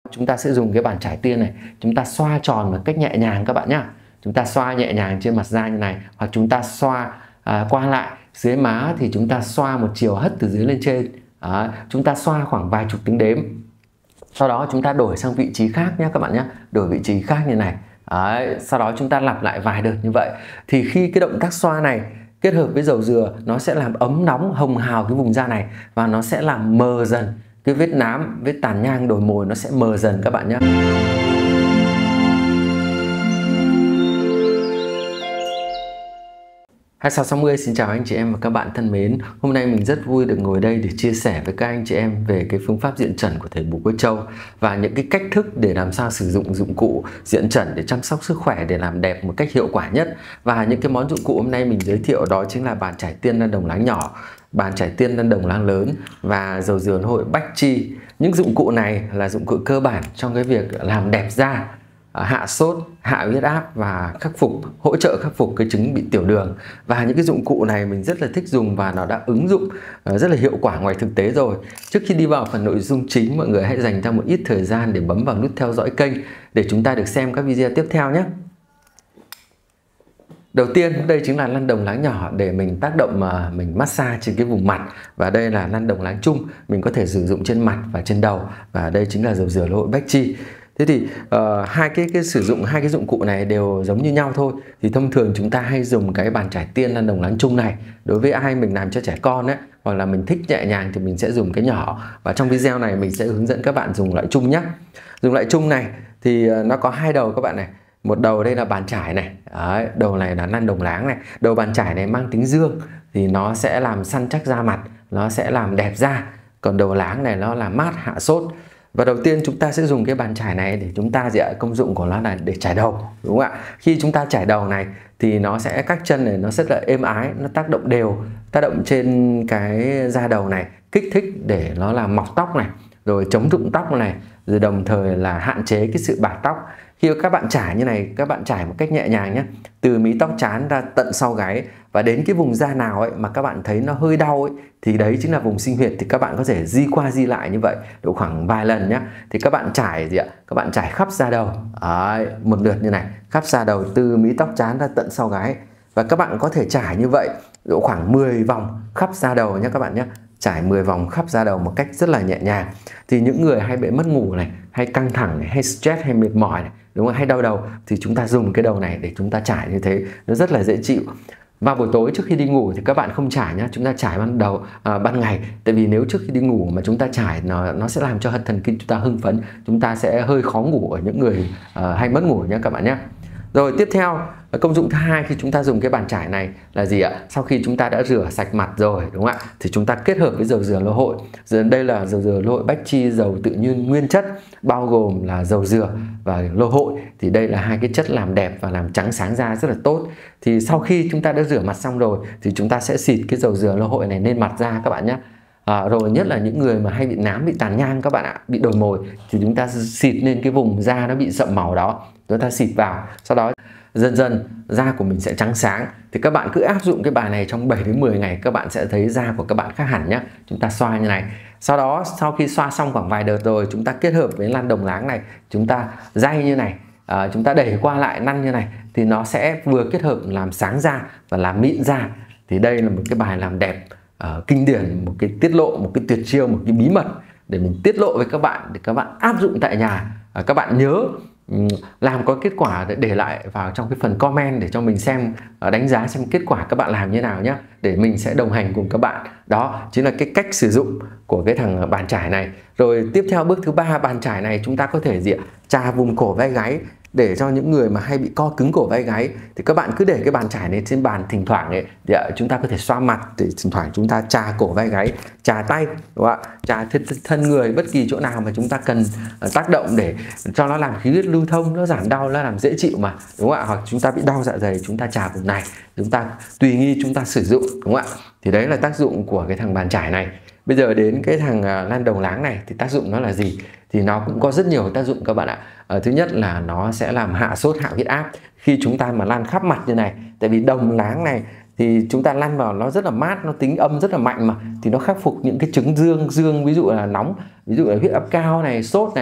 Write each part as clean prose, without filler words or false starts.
Chúng ta sẽ dùng cái bàn chải tiên này, chúng ta xoa tròn một cách nhẹ nhàng các bạn nhé. Chúng ta xoa nhẹ nhàng trên mặt da như này, hoặc chúng ta xoa qua lại. Dưới má thì chúng ta xoa một chiều hất từ dưới lên trên. Chúng ta xoa khoảng vài chục tiếng đếm. Sau đó chúng ta đổi sang vị trí khác nhé các bạn nhé. Đổi vị trí khác như này. Sau đó chúng ta lặp lại vài đợt như vậy. Thì khi cái động tác xoa này kết hợp với dầu dừa, nó sẽ làm ấm nóng hồng hào cái vùng da này, và nó sẽ làm mờ dần cái vết nám, vết tàn nhang, đồi mồi, nó sẽ mờ dần các bạn nhé. Hai sáu 60 xin chào anh chị em và các bạn thân mến. Hôm nay mình rất vui được ngồi đây để chia sẻ với các anh chị em về cái phương pháp diện trần của thầy Bùi Quốc Châu và những cái cách thức để làm sao sử dụng dụng cụ diện trần để chăm sóc sức khỏe, để làm đẹp một cách hiệu quả nhất. Và những cái món dụng cụ hôm nay mình giới thiệu đó chính là bàn chải tiên lăn đồng láng nhỏ, bàn chải tiên lăn đồng láng lớn và dầu dừa lô hội Bách Chi. Những dụng cụ này là dụng cụ cơ bản trong cái việc làm đẹp da, hạ sốt, hạ huyết áp và hỗ trợ khắc phục cái chứng bị tiểu đường. Và những cái dụng cụ này mình rất là thích dùng và nó đã ứng dụng rất là hiệu quả ngoài thực tế rồi. Trước khi đi vào phần nội dung chính, mọi người hãy dành ra một ít thời gian để bấm vào nút theo dõi kênh để chúng ta được xem các video tiếp theo nhé. Đầu tiên đây chính là lăn đồng láng nhỏ để mình tác động mà mình massage trên cái vùng mặt, và đây là lăn đồng láng chung mình có thể sử dụng trên mặt và trên đầu, và đây chính là dầu dừa lô hội Bách Chi. Thế thì sử dụng hai cái dụng cụ này đều giống như nhau thôi. Thì thông thường chúng ta hay dùng cái bàn chải tiên lăn đồng láng chung này đối với ai mình làm cho trẻ con ấy, hoặc là mình thích nhẹ nhàng thì mình sẽ dùng cái nhỏ. Và trong video này mình sẽ hướng dẫn các bạn dùng loại chung nhé. Dùng loại chung này thì nó có hai đầu các bạn này. Một đầu đây là bàn chải này, đầu này là lăn đồng láng này. Đầu bàn chải này mang tính dương thì nó sẽ làm săn chắc da mặt, nó sẽ làm đẹp da. Còn đầu láng này nó làm mát hạ sốt. Và đầu tiên chúng ta sẽ dùng cái bàn chải này để chúng ta công dụng của nó là để chải đầu, đúng không ạ? Khi chúng ta chải đầu này thì nó sẽ các chân này nó rất là êm ái, nó tác động đều, tác động trên cái da đầu này, kích thích để nó làm mọc tóc này, rồi chống rụng tóc này, rồi đồng thời là hạn chế cái sự bạc tóc. Khi các bạn trải như này, các bạn trải một cách nhẹ nhàng nhé, từ mí tóc trán ra tận sau gáy, và đến cái vùng da nào ấy mà các bạn thấy nó hơi đau ấy thì đấy chính là vùng sinh huyệt. Thì các bạn có thể di qua di lại như vậy độ khoảng vài lần nhé. Thì các bạn trải các bạn trải khắp da đầu một lượt như này, khắp da đầu từ mí tóc trán ra tận sau gáy, và các bạn có thể trải như vậy độ khoảng 10 vòng khắp da đầu nhé các bạn nhé. Trải 10 vòng khắp da đầu một cách rất là nhẹ nhàng. Thì những người hay bị mất ngủ này, hay căng thẳng này, hay stress, hay mệt mỏi này, đúng không? Hay đau đầu thì chúng ta dùng cái đầu này để chúng ta trải như thế, nó rất là dễ chịu. Vào buổi tối trước khi đi ngủ thì các bạn không trải nhá, chúng ta trải ban ngày. Tại vì nếu trước khi đi ngủ mà chúng ta trải nó sẽ làm cho thần kinh chúng ta hưng phấn, chúng ta sẽ hơi khó ngủ ở những người hay mất ngủ nhé các bạn nhé. Rồi tiếp theo, công dụng thứ hai khi chúng ta dùng cái bàn chải này là gì ạ? Sau khi chúng ta đã rửa sạch mặt rồi, đúng không ạ? Thì chúng ta kết hợp với dầu dừa lô hội. Đây là dầu dừa lô hội Bách Chi, dầu tự nhiên nguyên chất, bao gồm là dầu dừa và lô hội. Thì đây là hai cái chất làm đẹp và làm trắng sáng da rất là tốt. Thì sau khi chúng ta đã rửa mặt xong rồi thì chúng ta sẽ xịt cái dầu dừa lô hội này lên mặt da các bạn nhé. Rồi nhất là những người mà hay bị nám, bị tàn nhang các bạn ạ, bị đồi mồi, thì chúng ta xịt lên cái vùng da nó bị sậm màu đó, chúng ta xịt vào, sau đó dần dần da của mình sẽ trắng sáng. Thì các bạn cứ áp dụng cái bài này trong 7 đến 10 ngày, các bạn sẽ thấy da của các bạn khác hẳn nhé. Chúng ta xoa như này. Sau đó sau khi xoa xong khoảng vài đợt rồi, chúng ta kết hợp với lăn đồng láng này, chúng ta day như này, chúng ta đẩy qua lại lăn như này, thì nó sẽ vừa kết hợp làm sáng da và làm mịn da. Thì đây là một cái bài làm đẹp kinh điển, một cái tiết lộ, một cái tuyệt chiêu, một cái bí mật để mình tiết lộ với các bạn, để các bạn áp dụng tại nhà. Các bạn nhớ làm có kết quả để lại vào trong cái phần comment để cho mình xem, đánh giá xem kết quả các bạn làm như nào nhé, để mình sẽ đồng hành cùng các bạn. Đó chính là cái cách sử dụng của cái thằng bàn chải này. Rồi tiếp theo bước thứ ba, bàn chải này chúng ta có thể chà vùng cổ vai gáy, để cho những người mà hay bị co cứng cổ vai gáy thì các bạn cứ để cái bàn chải này trên bàn, thỉnh thoảng ấy thì chúng ta có thể xoa mặt, để thỉnh thoảng chúng ta chà cổ vai gáy, chà tay, đúng không ạ? Chà thân người, bất kỳ chỗ nào mà chúng ta cần tác động để cho nó làm khí huyết lưu thông, nó giảm đau, nó làm dễ chịu mà, đúng không ạ? Hoặc chúng ta bị đau dạ dày, chúng ta chà vùng này, chúng ta tùy nghi chúng ta sử dụng, đúng không ạ? Thì đấy là tác dụng của cái thằng bàn chải này. Bây giờ đến cái thằng lăn đồng láng này thì tác dụng nó là gì? Thì nó cũng có rất nhiều tác dụng các bạn ạ. Thứ nhất là nó sẽ làm hạ sốt, hạ huyết áp khi chúng ta mà lăn khắp mặt như này. Tại vì đồng láng này thì chúng ta lăn vào nó rất là mát, nó tính âm rất là mạnh mà, thì nó khắc phục những cái chứng dương, ví dụ là nóng, ví dụ là huyết áp cao này, sốt này,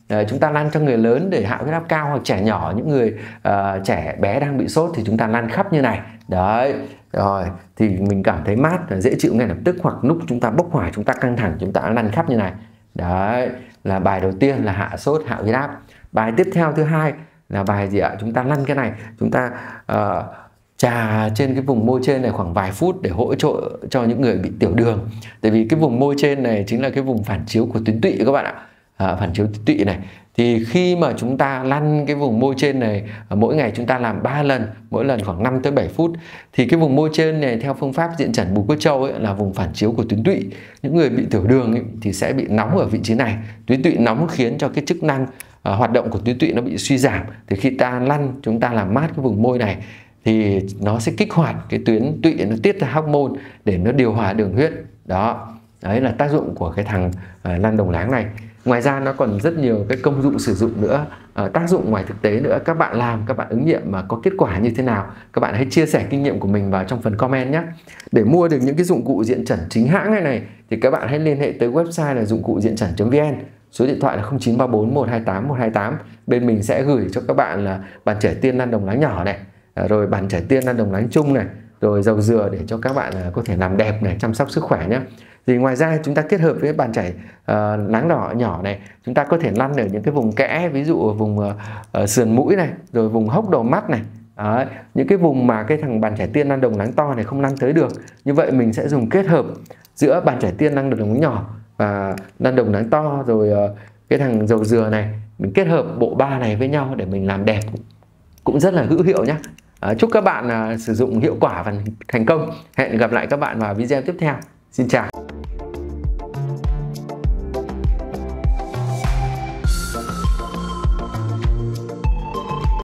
Chúng ta lăn cho người lớn để hạ huyết áp cao, hoặc trẻ nhỏ, những người trẻ bé đang bị sốt thì chúng ta lăn khắp như này. Đấy, rồi thì mình cảm thấy mát và dễ chịu ngay lập tức, hoặc lúc chúng ta bốc hỏa, chúng ta căng thẳng, chúng ta lăn khắp như này. Đấy là bài đầu tiên là hạ sốt, hạ huyết áp. Bài tiếp theo thứ hai là bài gì ạ? Chúng ta lăn cái này, chúng ta chà trên cái vùng môi trên này khoảng vài phút để hỗ trợ cho những người bị tiểu đường. Tại vì cái vùng môi trên này chính là cái vùng phản chiếu của tuyến tụy các bạn ạ. Phản chiếu tuyến tụy này. Thì khi mà chúng ta lăn cái vùng môi trên này, mỗi ngày chúng ta làm 3 lần, mỗi lần khoảng 5 tới 7 phút, thì cái vùng môi trên này theo phương pháp diện trần Bùi Quốc Châu ấy, là vùng phản chiếu của tuyến tụy. Những người bị tiểu đường ấy, thì sẽ bị nóng ở vị trí này. Tuyến tụy nóng khiến cho cái chức năng hoạt động của tuyến tụy nó bị suy giảm. Thì khi ta lăn, chúng ta làm mát cái vùng môi này thì nó sẽ kích hoạt cái tuyến tụy, nó tiết ra hormone để nó điều hòa đường huyết. Đó, đấy là tác dụng của cái thằng lăn đồng láng này. Ngoài ra nó còn rất nhiều cái công dụng sử dụng nữa, tác dụng ngoài thực tế nữa. Các bạn làm, các bạn ứng nghiệm mà có kết quả như thế nào, các bạn hãy chia sẻ kinh nghiệm của mình vào trong phần comment nhé. Để mua được những cái dụng cụ diện trần chính hãng này thì các bạn hãy liên hệ tới website là dụng cụ diện trần.vn. Số điện thoại là 0934 128 128. Bên mình sẽ gửi cho các bạn là bàn chải tiên lăn đồng láng nhỏ này, rồi bàn chải tiên lăn đồng láng chung này, rồi dầu dừa để cho các bạn có thể làm đẹp này, chăm sóc sức khỏe nhé. Thì ngoài ra chúng ta kết hợp với bàn chải láng đỏ nhỏ này, chúng ta có thể lăn ở những cái vùng kẽ, ví dụ vùng sườn mũi này, rồi vùng hốc đầu mắt này. Đấy, những cái vùng mà cái thằng bàn chải tiên lăn đồng láng to này không lăn tới được. Như vậy mình sẽ dùng kết hợp giữa bàn chải tiên lăn đồng láng nhỏ và lăn đồng láng to, rồi cái thằng dầu dừa này, mình kết hợp bộ ba này với nhau để mình làm đẹp, cũng rất là hữu hiệu nhé. Chúc các bạn sử dụng hiệu quả và thành công. Hẹn gặp lại các bạn vào video tiếp theo. Xin chào.